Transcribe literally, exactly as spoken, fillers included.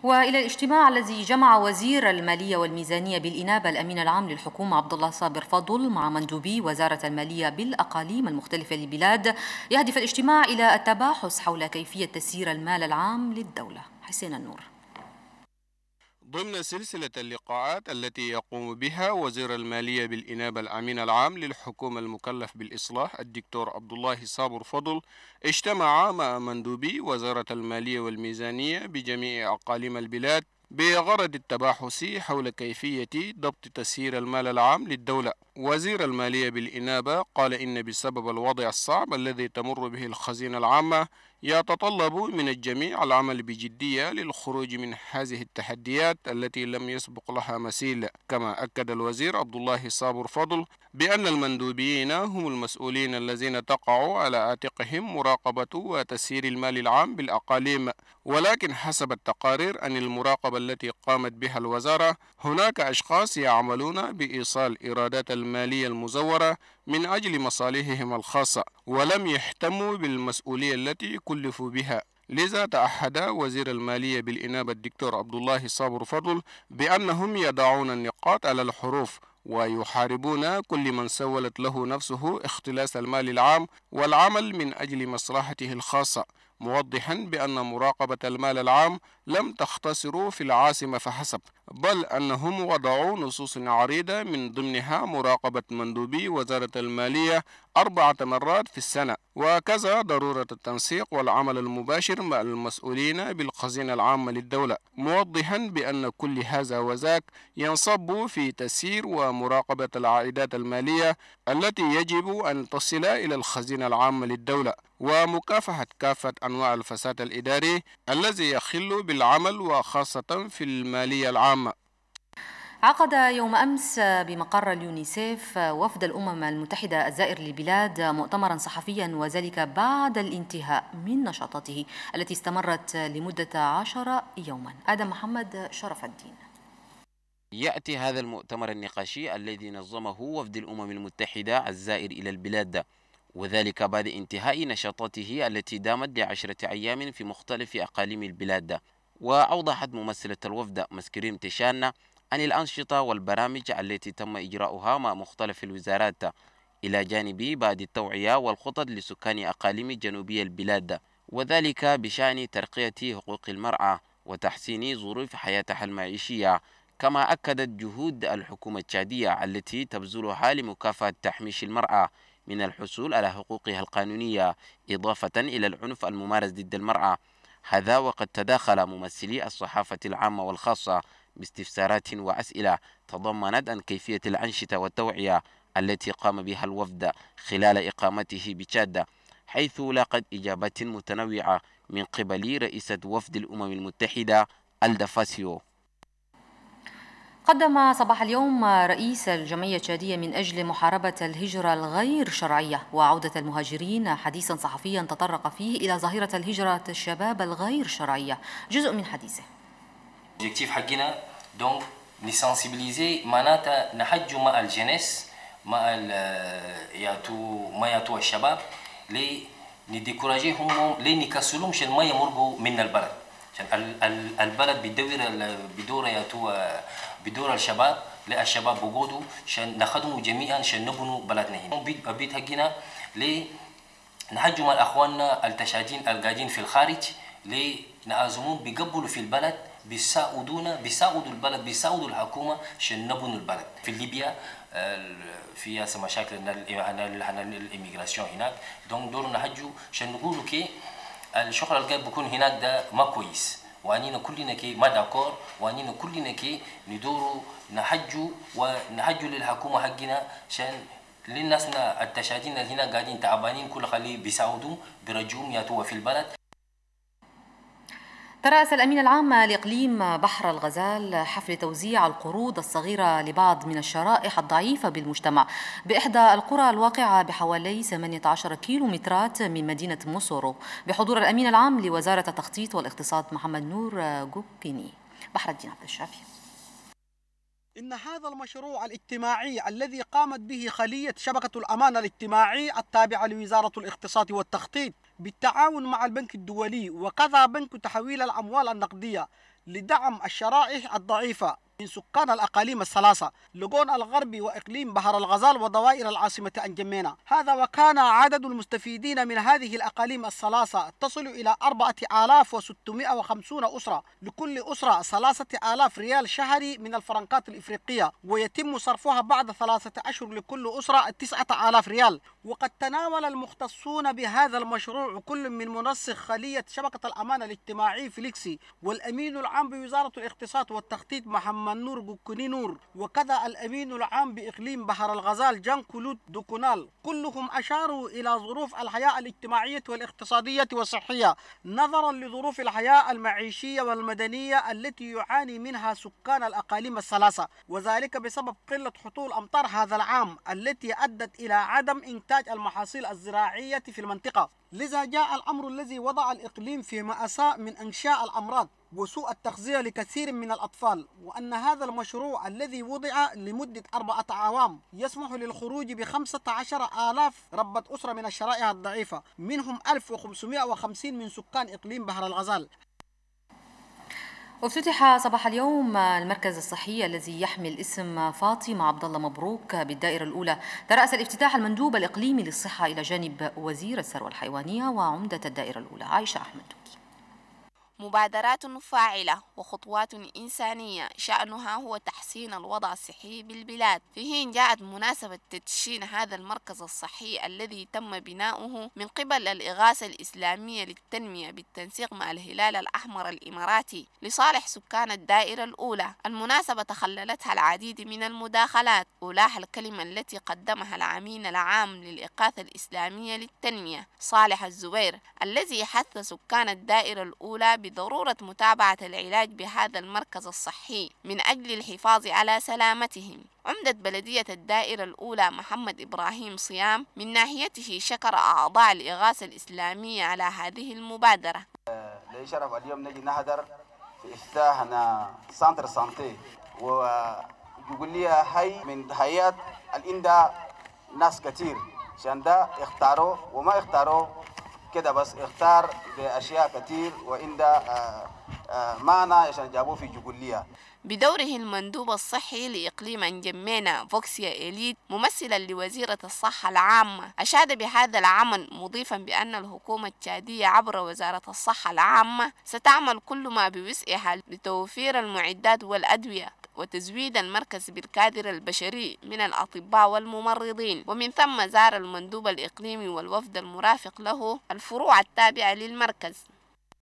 وإلى الاجتماع الذي جمع وزير المالية والميزانية بالإنابة الأمين العام للحكومة عبد الله صابر فضل مع مندوبي وزارة المالية بالأقاليم المختلفة للبلاد، يهدف الاجتماع إلى التباحث حول كيفية تسيير المال العام للدولة. حسين النور. ضمن سلسلة اللقاءات التي يقوم بها وزير المالية بالإنابة الأمين العام للحكومة المكلف بالإصلاح الدكتور عبد الله صابر فضل، اجتمع مع مندوبي وزارة المالية والميزانية بجميع أقاليم البلاد بغرض التباحث حول كيفية ضبط تسيير المال العام للدولة. وزير المالية بالإنابة قال إن بسبب الوضع الصعب الذي تمر به الخزينة العامة يتطلب من الجميع العمل بجدية للخروج من هذه التحديات التي لم يسبق لها مثيل. كما أكد الوزير عبد الله صابر فضل بأن المندوبين هم المسؤولين الذين تقع على عاتقهم مراقبة وتسيير المال العام بالأقاليم، ولكن حسب التقارير عن المراقبة التي قامت بها الوزارة هناك أشخاص يعملون بإيصال إيرادات المالية المزورة من أجل مصالحهم الخاصة ولم يهتموا بالمسؤولية التي كلفوا بها. لذا تعهد وزير المالية بالإنابة الدكتور عبد الله صابر فضل بأنهم يضعون النقاط على الحروف ويحاربون كل من سولت له نفسه اختلاس المال العام والعمل من أجل مصلحته الخاصة، موضحا بأن مراقبة المال العام لم تختصر في العاصمة فحسب، بل أنهم وضعوا نصوص عريضة من ضمنها مراقبة مندوبي وزارة المالية أربعة مرات في السنة، وكذا ضرورة التنسيق والعمل المباشر مع المسؤولين بالخزينة العامة للدولة، موضحا بأن كل هذا وذاك ينصب في تسيير ومراقبة العائدات المالية التي يجب أن تصل إلى الخزينة العامة للدولة، ومكافحة كافة أنواع الفساد الإداري الذي يخل بالعمل وخاصة في المالية العامة. عقد يوم أمس بمقر اليونيسيف وفد الأمم المتحدة الزائر للبلاد مؤتمرا صحفيا، وذلك بعد الانتهاء من نشاطاته التي استمرت لمدة عشر يوما. آدم محمد شرف الدين. يأتي هذا المؤتمر النقاشي الذي نظمه وفد الأمم المتحدة الزائر إلى البلاد، وذلك بعد انتهاء نشاطاته التي دامت لعشرة أيام في مختلف أقاليم البلاد. وأوضحت ممثلة الوفد مسكريم تشان عن الأنشطة والبرامج التي تم إجراؤها مع مختلف الوزارات، إلى جانب بعض التوعية والخطط لسكان أقاليم جنوبي البلاد، وذلك بشأن ترقية حقوق المرأة وتحسين ظروف حياتها المعيشية. كما أكدت جهود الحكومة التشادية التي تبذلها لمكافحة تحميش المرأة من الحصول على حقوقها القانونية، إضافة إلى العنف الممارس ضد المرأة. هذا وقد تداخل ممثلي الصحافة العامة والخاصة باستفسارات وأسئلة تضمنت عن كيفية الأنشطة والتوعية التي قام بها الوفد خلال إقامته بتشاد، حيث لاقت إجابات متنوعة من قبل رئيسة وفد الأمم المتحدة ألدا فاسيو. قدم صباح اليوم رئيس الجمعية التشادية من أجل محاربة الهجرة الغير شرعية وعودة المهاجرين حديثا صحفيا تطرق فيه إلى ظاهرة الهجرة الشباب الغير شرعية. جزء من حديثه. الأوبجيكتيف حقنا دونك نسانسيبيليزي معناتها نحجوا مع الجنس مع ياتو ما ياتو الشباب لي نديكوراجيهم لي نكسلهمش ما يمرقوا من البلد، عشان البلد بدور بدور ياتو بدور الشباب للشباب بوجودوا عشان نخدموا جميعا عشان نبنوا بلدنا هنا. بيت بيت حقنا لي نحجوا مع اخواننا التشادين القاعدين في الخارج لي نعزمون بيقبلوا في البلد، بيساعدونا بيساعدوا البلد بيساعدوا الحكومه عشان نبنوا البلد. في ليبيا فيها مشاكل الاميغراسيون هناك، دونك دورنا نحجوا عشان نقولوا كي الشغل اللي بيكون هناك ده ما كويس، وانينا كلنا كي ما داكور، وانينا كلنا كي ندوروا نحجوا ونحجوا للحكومه حقنا عشان للناسنا التشادين اللي هنا قاعدين تعبانين كل خليه بيساعدوا برجوم ياتوا في البلد. ترأس الأمين العام لإقليم بحر الغزال حفل توزيع القروض الصغيرة لبعض من الشرائح الضعيفة بالمجتمع بإحدى القرى الواقعة بحوالي ثمانية عشر كيلومترات من مدينة موسورو، بحضور الأمين العام لوزارة التخطيط والاقتصاد محمد نور جوبيني. بحر الدين عبد الشافي. إن هذا المشروع الاجتماعي الذي قامت به خلية شبكة الأمان الاجتماعي التابعة لوزارة الاقتصاد والتخطيط بالتعاون مع البنك الدولي وكذا بنك تحويل الأموال النقدية لدعم الشرائح الضعيفة من سكان الأقاليم الثلاثة لقون الغربي وإقليم بحر الغزال ودوائر العاصمة أنجمينا. هذا وكان عدد المستفيدين من هذه الأقاليم الثلاثة تصل إلى أربعة آلاف وستمائة وخمسين أسرة، لكل أسرة ثلاثة آلاف ريال شهري من الفرنكات الإفريقية، ويتم صرفها بعد ثلاثة أشهر لكل أسرة تسعة آلاف ريال. وقد تناول المختصون بهذا المشروع كل من منسق خلية شبكة الأمان الاجتماعي فيليكسي والأمين العام بوزارة الاقتصاد والتخطيط محمد نور بوكوني نور، وكذا الأمين العام بإقليم بحر الغزال جان كلود دوكونال، كلهم أشاروا إلى ظروف الحياة الاجتماعية والاقتصادية والصحية نظرا لظروف الحياة المعيشية والمدنية التي يعاني منها سكان الأقاليم الثلاثة، وذلك بسبب قلة حصول أمطار هذا العام التي أدت إلى عدم إنتاج المحاصيل الزراعية في المنطقة. لذا جاء الأمر الذي وضع الإقليم في مأساة من أنشاء الأمراض وسوء التغذية لكثير من الأطفال، وأن هذا المشروع الذي وضع لمدة أربعة أعوام يسمح للخروج بخمسة عشر آلاف ربة أسرة من الشرائح الضعيفة، منهم ألف وخمسمائة وخمسين من سكان إقليم بحر الغزال. افتتح صباح اليوم المركز الصحي الذي يحمل اسم فاطمة عبد الله مبروك بالدائرة الأولى. ترأس الافتتاح المندوب الإقليمي للصحة إلى جانب وزير الثروة الحيوانية وعمدة الدائرة الأولى عائشة أحمد. مبادرات فاعلة وخطوات إنسانية شأنها هو تحسين الوضع الصحي بالبلاد، في حين جاءت مناسبة تدشين هذا المركز الصحي الذي تم بناؤه من قبل الإغاثة الإسلامية للتنمية بالتنسيق مع الهلال الأحمر الإماراتي لصالح سكان الدائرة الأولى. المناسبة تخللتها العديد من المداخلات، أولاها الكلمة التي قدمها العميد العام للإغاثة الإسلامية للتنمية صالح الزبير، الذي حث سكان الدائرة الأولى بضرورة متابعة العلاج بهذا المركز الصحي من أجل الحفاظ على سلامتهم. عمدة بلدية الدائرة الأولى محمد إبراهيم صيام من ناحيته شكر أعضاء الإغاثة الإسلامية على هذه المبادرة. لي شرف اليوم نجي نهدر في افتتاح هنا سانتر سانتي، ويقول لي هاي من هيئات الإندا ناس كتير عشان ده اختاروا وما اختاروا كده، بس اختار بأشياء كتير وإن ده معنى عشان جابوه في جبلية. بدوره المندوب الصحي لإقليم أنجمينا فوكسيا إليت ممثلا لوزيرة الصحة العامة أشاد بهذا العمل، مضيفا بأن الحكومة التشادية عبر وزارة الصحة العامة ستعمل كل ما بوسعها لتوفير المعدات والأدوية وتزويد المركز بالكادر البشري من الأطباء والممرضين. ومن ثم زار المندوب الإقليمي والوفد المرافق له الفروع التابعة للمركز.